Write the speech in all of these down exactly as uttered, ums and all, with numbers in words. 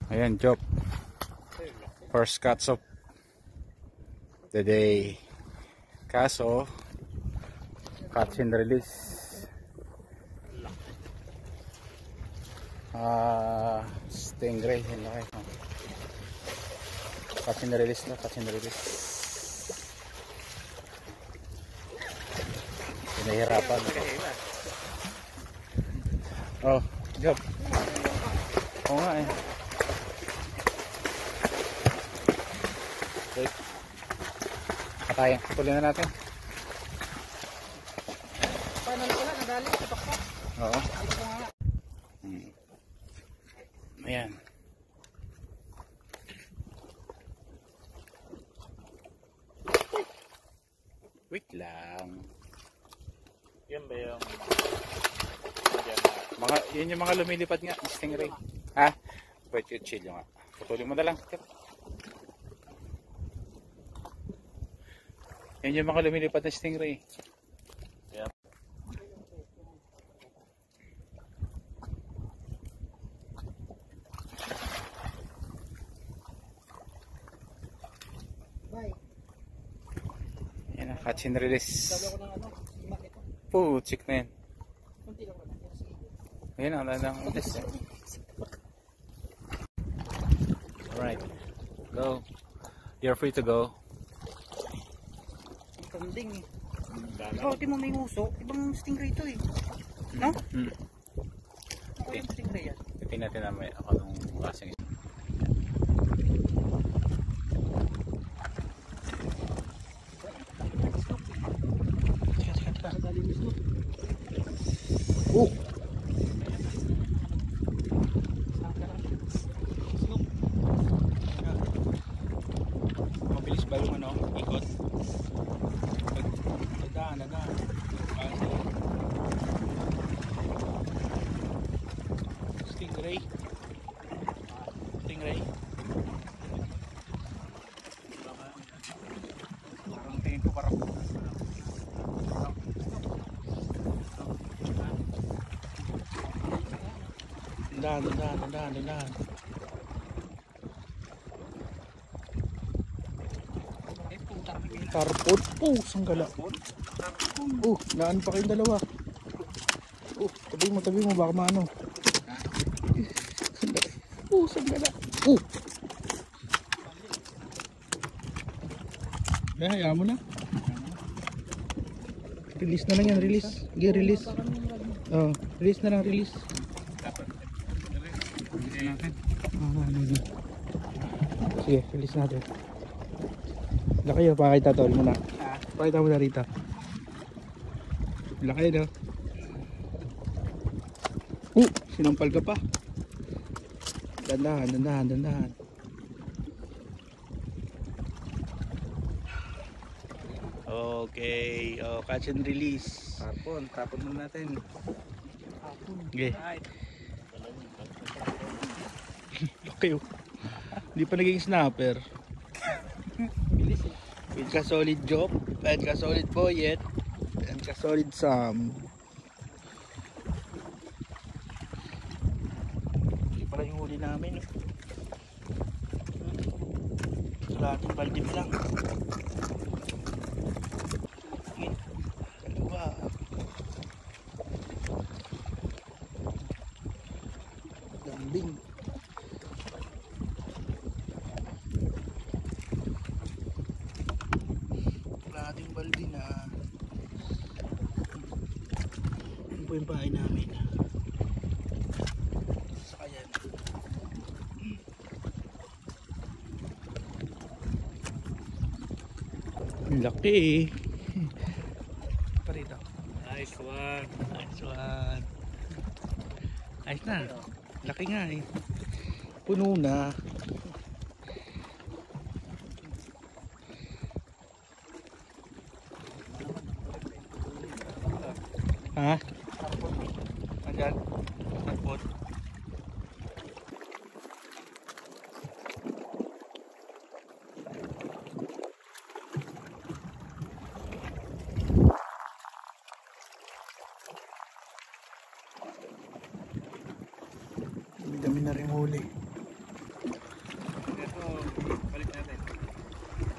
Ayan, job. First cuts of the day. Kaso, catch and release. Ah, stingray. Yan laki. Catch and release na, catch and release. Pinahirapan. Oh, job. Oo nga eh. Okay. Patayin. Tuloy na natin. Paano na pala? Nadali? Kapakpak? Oo. Hmm. Ayan. Wait lang. Yan ba yung... Mga, yun yung mga lumilipad nga. Stingray. Ha? Pwede yung chill nga. Putulin mo na lang. Yan yung mga lumilipad na stingray. Yan. Bye. Yan na, catch and release. Sabi ako ng ano, imak ito. Putsik na yan. Kunti lang naman. Ayan ang nanang ulis. Alright. Go. You're free to go. Kanding eh. Ikaw, di mo may nguso. Ibang stingray ito eh. No? Hmm. Ako yung stingray yan. Titingnan natin na may ako nung klaseng isa. Oh! Mabilis ba yung ano? Ikot? Nadaan, nadaan. Stingray. Stingray. Parang tingin ko parang Dandan, dandan, dandan, dandan. Tarpon. Oh, sanggala. Oh, naan pa kayong dalawa. Oh, tabi mo, tabi mo, baka maano. Oh, sanggala. Oh. Eh, hayaan mo na. Release na lang yan, release. Sige, release. Oh, release na lang, release. Ah, ano yun. Sige, release natin. Laki yun, pakita tol mo na. Pakita mo na rito. Laki no. Uh, sinampal ka pa. Dandahan, dandahan, dandahan. Okay, oh, catch and release. Tapon, tapon muna natin. Okay. Okay, oh. Hindi pa naging snapper. Bilis eh. With ka solid job, and ka solid boyet, and ka solid sam. Hindi pala yung huli namin. Kalating baldim lang. Dalawa. Lambing. Kalating baldim na. Ano po yung bahay namin? Saka yan. Laki eh. Parito. Nice one. Nice one. Ayos na. Laki nga eh. Puno na. Ha? Andyan? Tarpon. Dami na rin huli.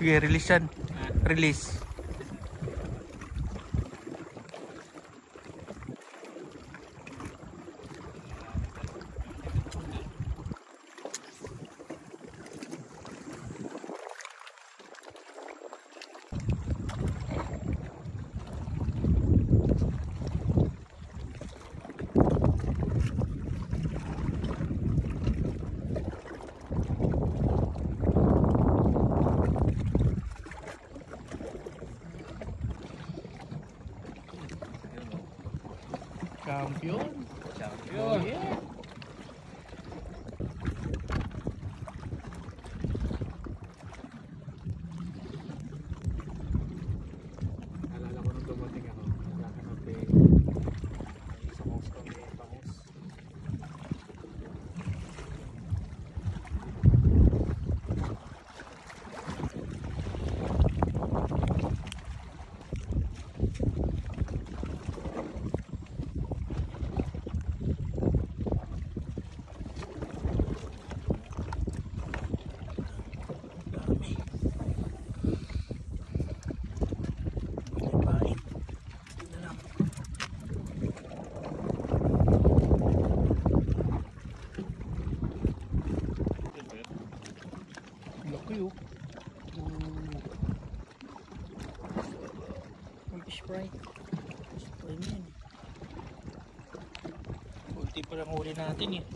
Sige, release yan. Release. Champion. Champion. Yeah. Alala ko nung dumating ako. Nakakanap eh. Isang host kami. Pangos. Laki oh. Ang fish fry. Fish fry na yan. Kunti pa lang huli natin eh.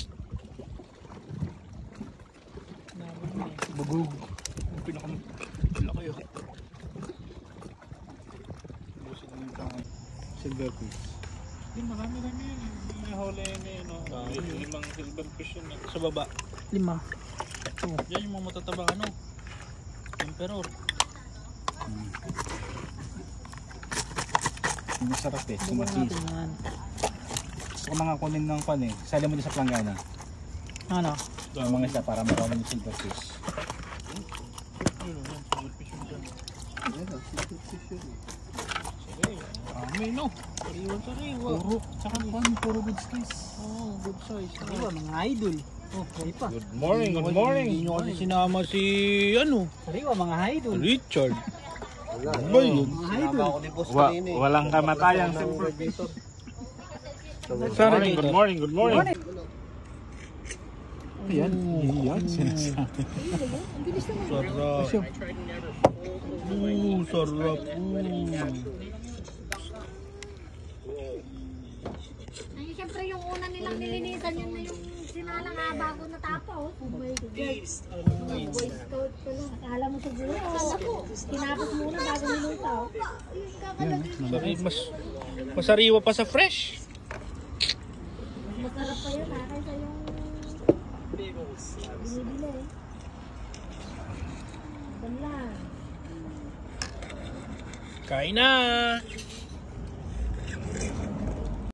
Naman na eh. Bugog. Ang pinakamlaki oh. Busin naman yung tangay. Silverfish. Hindi, marami kami yun. May huli na yun. Oh. May limang silverfish yun. eh. Sa baba. Lima. Oh, yan yung mga matatabang ano. Emperor. Hmm. Masarap eh. Bukan natin yan. Gusto ko mga kunin ng pan eh. Sali mo din sa planggana. Ano? Ang mga isa para makawan yung silverfish. Ayun, yan. Silverfish yun dyan. Yan o, silverfish yun. Sige. Marami no. Sariwa sariwa. Puro. Tsaka pan, puro good size. Oo, good size. Sariwa, mga idol. Oh, ay pa. Good morning, good morning. Hindi nyo kasi sinama si ano. Sariwa, mga idol. Richard. Ano ba yun? Mga idol. Wa walang kamatayang silverfish. Good morning, good morning, good morning. Ayan, Yan, sinasabi. sarap. Oo, sarap. Ay, siyempre yung una nilang nilinisan yun na yung sinalang nga bago natapos. Oh my God. Oh, boy scout pala. Akala mo siguro. Akala ko. Tinapos muna bago nilusaw. Yung kakalagay. Sarap. Mas, masariwa pa sa fresh. Masarap pa yun ha. Kaysa yung binibili. Banlan. Kain na.